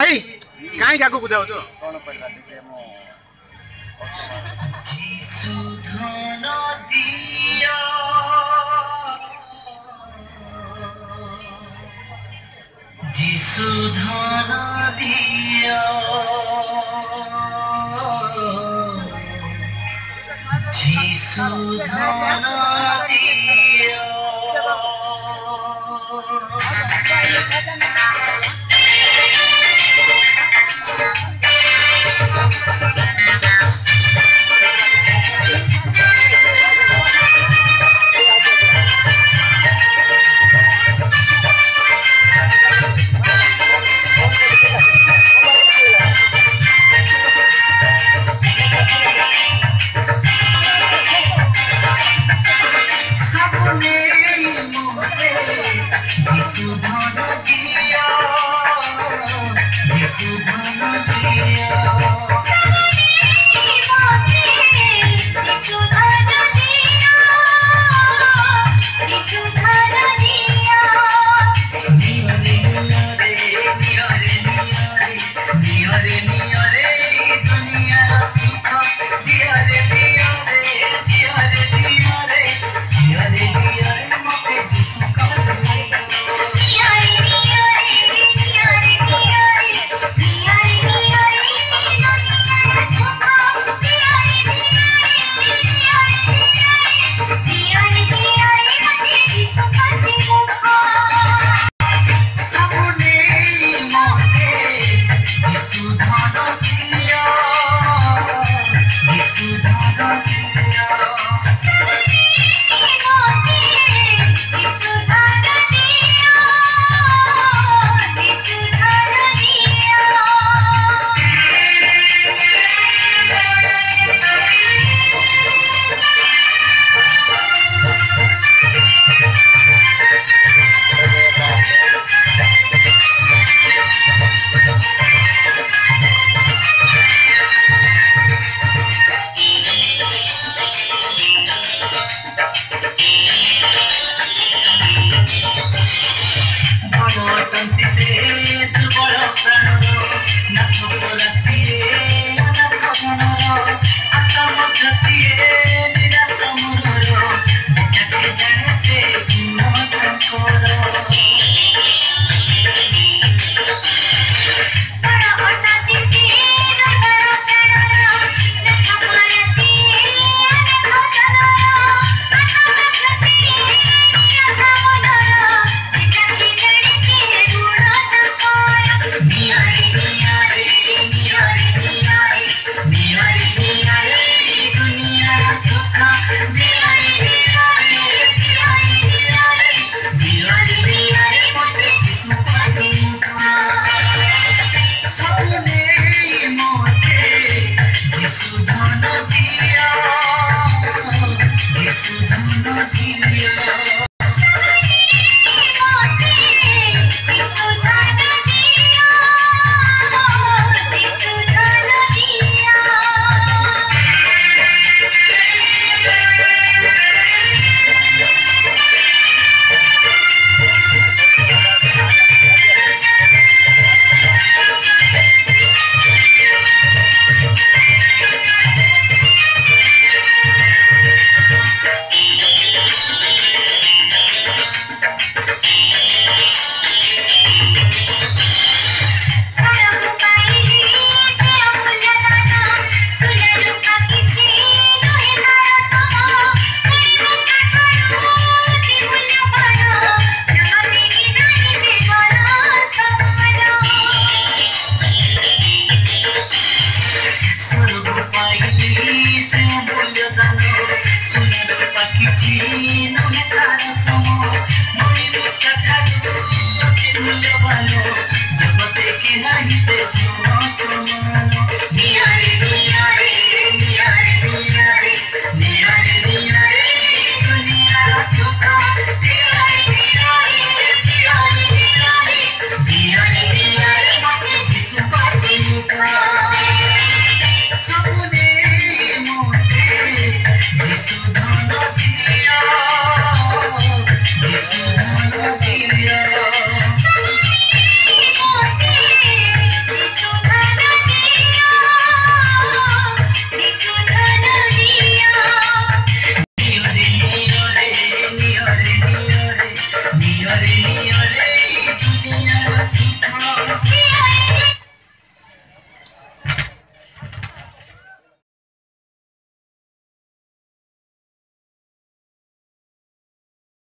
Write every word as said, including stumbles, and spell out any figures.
हेई काहे गाको बुझाउ छ कोन पहिला दिके म जीसु धन दिया जीसु धन दिया जीसु धन दिया जीसु धन दिया जीसु धन दिया जीसु धन दिया जीसु धन दिया निया रे निया रे निया रे निया रे निया रे दुनिया सुख दिया रे दिया रे दिया रे दिया रे दिया रे दिया रे मते जीसु का जगते के नहीं से